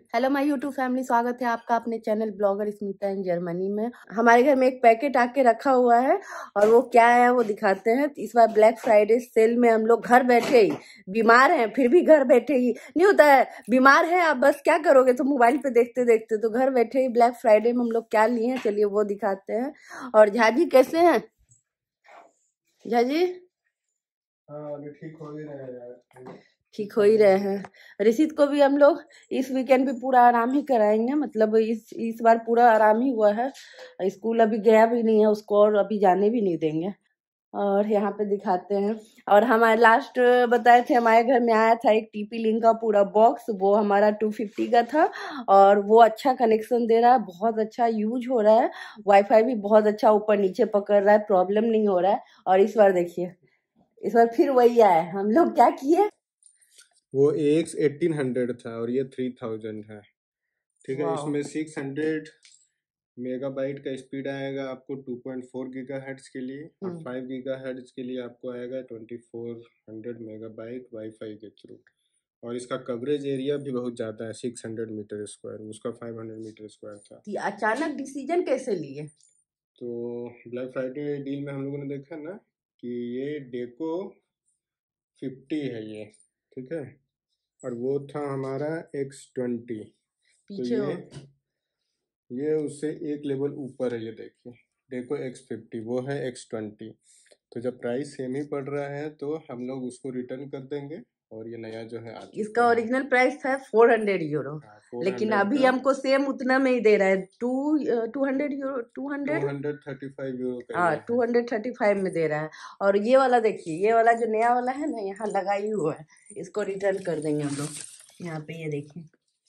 Hello my YouTube family, स्वागत है आपका अपने channel blogger Smita in Germany में। हमारे घर में एक पैकेट आके रखा हुआ है और वो क्या है वो दिखाते हैं। इस बार ब्लैक फ्राइडे सेल में हम लोग घर बैठे ही, बीमार हैं फिर भी घर बैठे ही नहीं होता है। बीमार है आप बस क्या करोगे, तो मोबाइल पे देखते देखते, तो घर बैठे ही ब्लैक फ्राइडे में हम लोग क्या लिए हैं चलिए वो दिखाते हैं। और झाजी कैसे हैं झाजी? हाँ, अभी ठीक हो ही रहे हैं यार। ठीक हो ही रहे हैं। ऋषित को भी हम लोग इस वीकेंड भी पूरा आराम ही कराएंगे, मतलब इस बार पूरा आराम ही हुआ है। स्कूल अभी गया भी नहीं है उसको और अभी जाने भी नहीं देंगे। और यहाँ पे दिखाते हैं। और हमारे लास्ट बताए थे हमारे घर में आया था एक टीपी लिंक का पूरा बॉक्स, वो हमारा 250 का था और वो अच्छा कनेक्शन दे रहा है, बहुत अच्छा यूज हो रहा है। वाईफाई भी बहुत अच्छा ऊपर नीचे पकड़ रहा है, प्रॉब्लम नहीं हो रहा है। और इस बार देखिए, इस बार फिर वही आया। हम लोग क्या किए, वो AX 1800 था और ये 3000 है। ठीक है, इसमें 600 मेगाबाइट का स्पीड आएगा आपको 2.4 गीगाहर्ट्ज के लिए, और 5 गीगाहर्ट्ज के लिए आपको आएगा 2400 मेगाबाइट वाईफाई के थ्रू। और इसका कवरेज एरिया भी बहुत ज़्यादा है, 600 मीटर स्क्वायर, उसका 500 मीटर स्क्वायर था। अचानक डिसीजन कैसे लिए? तो ब्लैक फ्राइडे डील में हम लोगों ने देखा ना कि ये डेको 50 है ये, ठीक है, और वो था हमारा X20। तो ये उससे एक लेवल ऊपर है। ये देखिए, देखो X50 वो है X20। तो जब प्राइस सेम ही पड़ रहा है तो हम लोग उसको रिटर्न कर देंगे और ये नया जो है आ चुका इसका है। ओरिजिनल प्राइस था 400 यूरो, लेकिन 400 अभी का हमको सेम उतना में ही दे रहा है। 200 यूरो, 235 यूरो का हाँ ये है। 235 में दे रहा है। और ये वाला देखिए, ये वाला जो नया वाला है ना, यहाँ लगा ही हुआ है, इसको रिटर्न कर देंगे हम लोग। यहाँ पे ये देखिए,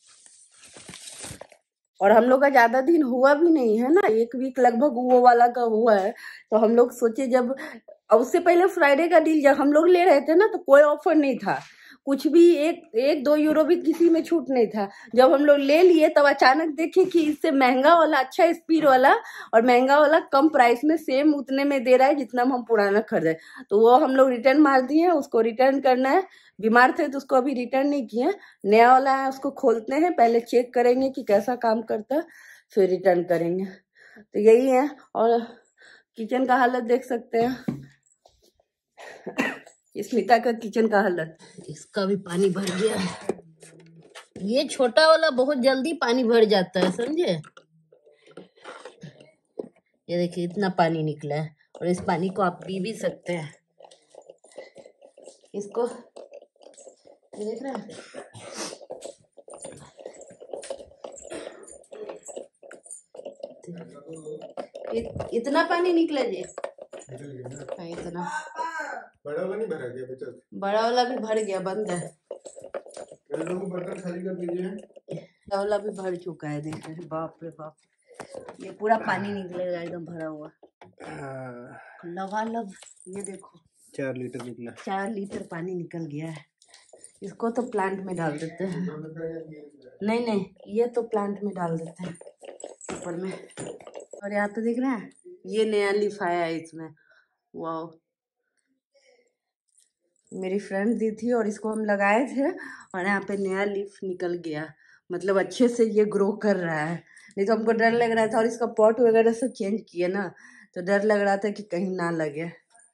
और हम लोग का ज्यादा दिन हुआ भी नहीं है ना, 1 वीक लगभग वो वाला का हुआ है। तो हम लोग सोचे जब, और उससे पहले फ्राइडे का डील जब हम लोग ले रहे थे ना, तो कोई ऑफर नहीं था, कुछ भी 1-2 यूरो भी किसी में छूट नहीं था। जब हम लोग ले लिए तब अचानक देखे कि इससे महंगा वाला, अच्छा स्पीड वाला और महंगा वाला कम प्राइस में सेम उतने में दे रहा है जितना हम पुराना खरीदे। तो वो हम लोग रिटर्न मार दिए, उसको रिटर्न करना है। बीमार थे तो उसको अभी रिटर्न नहीं किए, नया वाला है उसको खोलते हैं, पहले चेक करेंगे कि कैसा काम करता है, फिर रिटर्न करेंगे। तो यही है। और किचन का हालत देख सकते हैं, स्मिता का किचन का हालत, इसका भी पानी भर गया। ये छोटा वाला बहुत जल्दी पानी भर जाता है, समझे? ये देखिए इतना पानी निकला है, और इस पानी को आप पी भी सकते हैं। इसको ये देख रहे हैं, इतना पानी निकला जी। हाँ, इतना बड़ा वाला नहीं भरा गया बच्चा? बड़ा वाला भी भर गया, बंद है। बर्तन खाली कर दीजिए। बड़ा वाला भी भर चुका है, देख रहे हैं, बाप रे बाप, ये पूरा पानी निकलेगा एकदम भरा हुआ लबालब। ये देखो 4 लीटर निकला। 4 लीटर पानी निकल गया है। इसको तो प्लांट में डाल देते हैं। नहीं नहीं, ये तो प्लांट में डाल देते हैं ऊपर में। और यहाँ तो देख रहे हैं, ये नया लीफ आया है इसमें, वाह। मेरी फ्रेंड दी थी और इसको हम लगाए थे और यहाँ पे नया लीफ निकल गया, मतलब अच्छे से ये ग्रो कर रहा है। नहीं तो हमको डर लग रहा था, और इसका पॉट वगैरह सब चेंज किए ना, तो डर लग रहा था कि कहीं ना लगे।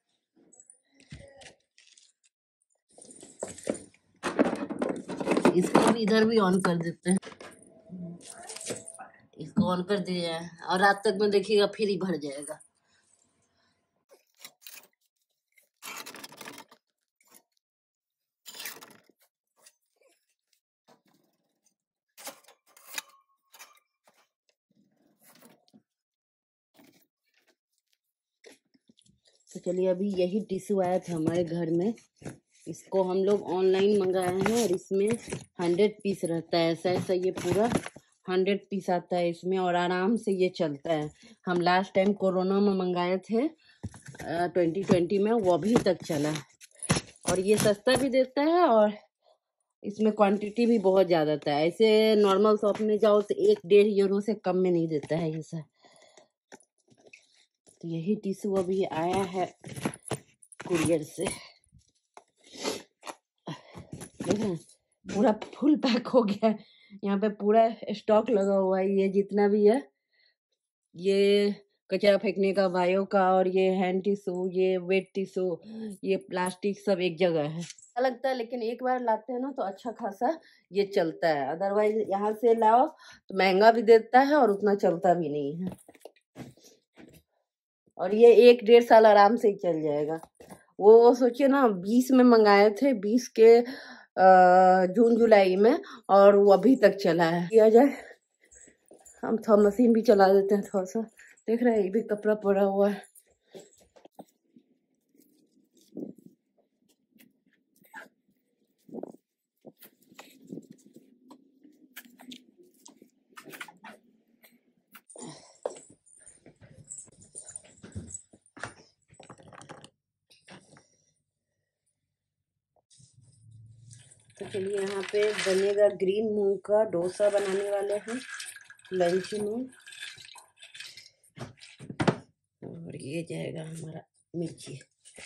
इसको भी इधर भी ऑन कर देते हैं, इसको ऑन कर दिया है, और रात तक में देखिएगा फिर ही भर जाएगा। तो चलिए, अभी यही टिश्यू आया था हमारे घर में, इसको हम लोग ऑनलाइन मंगाए हैं और इसमें 100 पीस रहता है, ऐसा ऐसा ये पूरा 100 पीस आता है इसमें, और आराम से ये चलता है। हम लास्ट टाइम कोरोना में मंगाए थे 2020 में, वो अभी तक चला। और ये सस्ता भी देता है और इसमें क्वांटिटी भी बहुत ज़्यादा था। ऐसे नॉर्मल शॉप में जाओ तो 1-1.5 यूरो से कम में नहीं देता है ये सब। तो यही टिश्यू अभी आया है कुरियर से, देख रहे हैं, पूरा फुल पैक हो गया है। यहाँ पे पूरा स्टॉक लगा हुआ है, ये जितना भी है, ये कचरा फेंकने का बायो का, और ये हैंड टिश्यू, ये वेट टिश्यू, ये प्लास्टिक सब एक जगह है। अच्छा लगता है, लेकिन एक बार लाते हैं ना तो अच्छा खासा ये चलता है। अदरवाइज यहाँ से लाओ तो महंगा भी देता है और उतना चलता भी नहीं है। और ये 1-1.5 साल आराम से ही चल जाएगा। वो सोचिए ना, 20 में मंगाए थे, 20 के जून जुलाई में, और वो अभी तक चला है। किया जाए, हम थोड़ा मशीन भी चला देते हैं थोड़ा सा। देख रहे हैं, ये भी कपड़ा पड़ा हुआ है। तो चलिए, यहाँ पे बनेगा ग्रीन मूंग का डोसा बनाने वाले हैं लंच में। और ये जाएगा हमारा मिर्ची।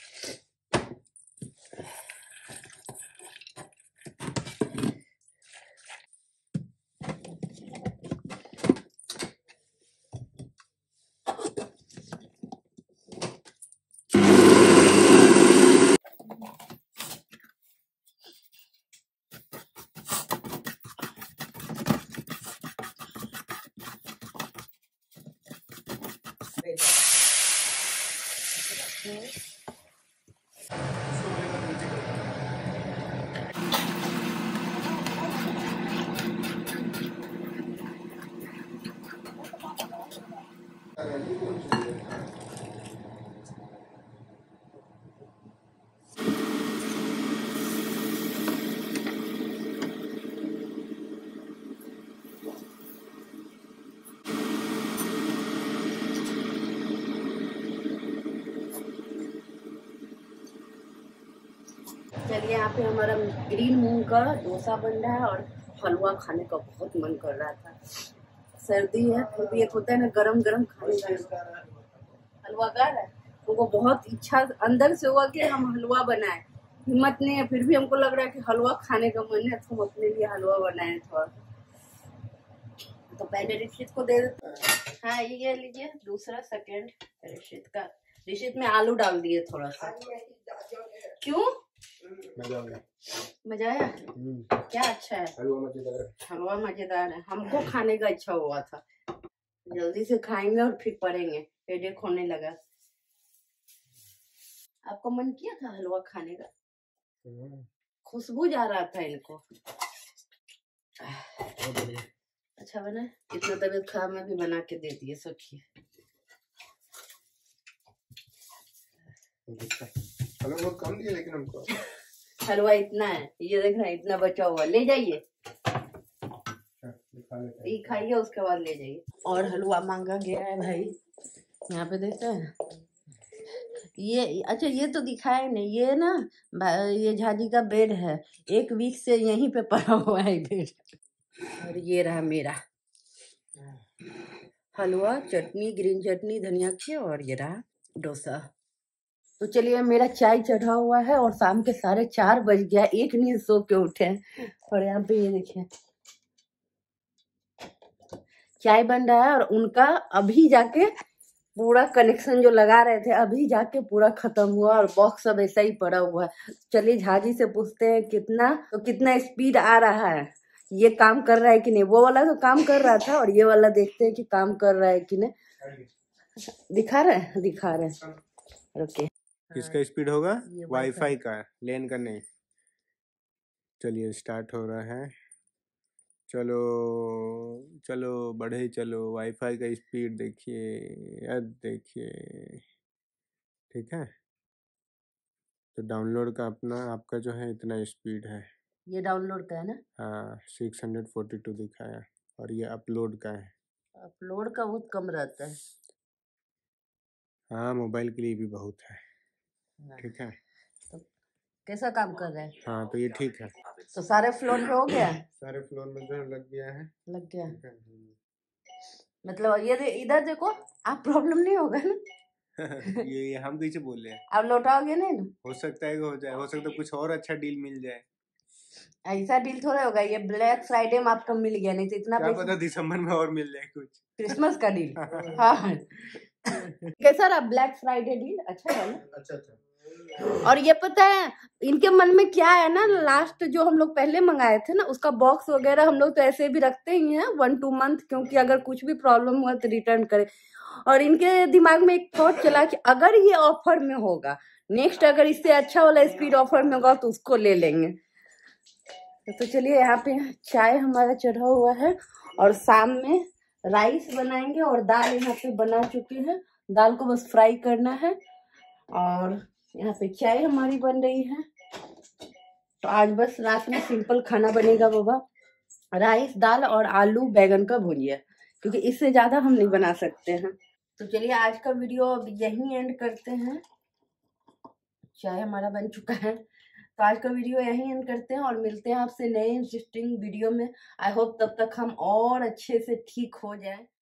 चलिए, यहाँ पे हमारा ग्रीन मूंग का डोसा बन रहा है, और हलवा खाने का बहुत मन कर रहा था। सर्दी है, फिर भी एक होता है ना गरम गरम खाने का। हलवा गा रहा है, उनको बहुत इच्छा अंदर से हुआ कि हम हलवा बनाए। हिम्मत नहीं है, फिर भी हमको लग रहा है कि हलवा खाने का मन है, तो हम अपने लिए हलवा बनाए थोड़ा। तो पहले ऋषित को दे देते। हाँ, ये लीजिए, दूसरा सेकंड ऋषित का। ऋषित में आलू डाल दिए थोड़ा सा। क्यों? मजा आया? क्या अच्छा है? हलवा मजेदार है। हमको खाने का इच्छा हुआ था, जल्दी से खाएंगे और फिर पढ़ेंगे। हेडेक होने लगा। आपको मन किया था हलवा खाने का? खुशबू जा रहा था इनको। अच्छा बना? इतना तबीयत खराब में भी बना के दे दिए, सोचिए। हलवा बहुत कम दिया, लेकिन हमको हलवा इतना है, ये देख रहे हैं, इतना बचा हुआ। ले जाइए, ये खाइए, उसके बाद ले जाइए। और हलवा मांगा गया है भाई, यहाँ पे देखते हैं। ये अच्छा, ये तो दिखाया नहीं, ये ना ये झाजी का बेड है, 1 वीक से यहीं पे पड़ा हुआ है बेड। और ये रहा मेरा हलवा, चटनी, ग्रीन चटनी, धनिया की, और ये रहा डोसा। तो चलिए, मेरा चाय चढ़ा हुआ है, और शाम के 4:30 बज गया, एक नींद सो के उठे हैं। और यहाँ पे ये देखिए, चाय बन रहा है, और उनका अभी जाके पूरा कनेक्शन जो लगा रहे थे, अभी जाके पूरा खत्म हुआ, और बॉक्स सब ऐसा ही पड़ा हुआ है। चलिए, झाजी से पूछते हैं कितना स्पीड आ रहा है, ये काम कर रहा है कि नहीं। वो वाला तो काम कर रहा था, और ये वाला देखते हैं कि काम कर रहा है कि नहीं। दिखा रहे हैं। ओके, किसका स्पीड होगा? वाईफाई का, लेन का नहीं। चलिए, स्टार्ट हो रहा है। चलो चलो, बढ़े चलो। वाईफाई का स्पीड देखिए, अब देखिए, ठीक है। तो डाउनलोड का आपका जो है इतना स्पीड है। ये डाउनलोड का है ना? हाँ, 642 दिखाया। और ये अपलोड का है। अपलोड का बहुत कम रहता है। हाँ, मोबाइल के लिए भी बहुत है। ठीक है, तो कैसा काम कर रहा है? हाँ, तो ये ठीक है। तो सारे फ्लोर में हो गया? सारे फ्लोर में जो लग गया है। लग गया, मतलब ये इधर देखो, आप प्रॉब्लम नहीं होगा ना? ये हम कैसे बोल रहे हैं? आप लौटाओगे नहीं ना? हो सकता है कि हो जाए, हो सकता है कुछ और अच्छा डील मिल जाए। ऐसा डील थोड़ा होगा, ये ब्लैक फ्राइडे में आपको मिल गया, नहीं तो इतना क्या पैसा। पता दिसंबर में और मिल जाए कुछ। क्रिसमस का डील। हाँ कैसा रहा ब्लैक फ्राइडे डील? अच्छा है ना? अच्छा। और ये पता है इनके मन में क्या है ना, लास्ट जो हम लोग पहले मंगाए थे ना, उसका बॉक्स वगैरह हम लोग तो ऐसे भी रखते ही हैं 1-2 मंथ, क्योंकि अगर कुछ भी प्रॉब्लम हुआ तो रिटर्न करें। और इनके दिमाग में एक थॉट चला कि अगर ये ऑफर में होगा, नेक्स्ट अगर इससे अच्छा वाला स्पीड ऑफर में होगा तो उसको ले लेंगे। तो चलिए, यहाँ पे चाय हमारा चढ़ा हुआ है और शाम में राइस बनाएंगे और दाल यहाँ पे बना चुके हैं, दाल को बस फ्राई करना है। और यहाँ पे चाय हमारी बन रही है। तो आज बस रात में सिंपल खाना बनेगा बाबा, राइस दाल और आलू बैगन का भुजिया, क्योंकि इससे ज्यादा हम नहीं बना सकते हैं। तो चलिए आज का वीडियो अब यहीं एंड करते हैं। चाय हमारा बन चुका है, तो आज का वीडियो यहीं एंड करते हैं और मिलते हैं आपसे नए इंटरेस्टिंग वीडियो में। आई होप तब तक हम और अच्छे से ठीक हो जाए।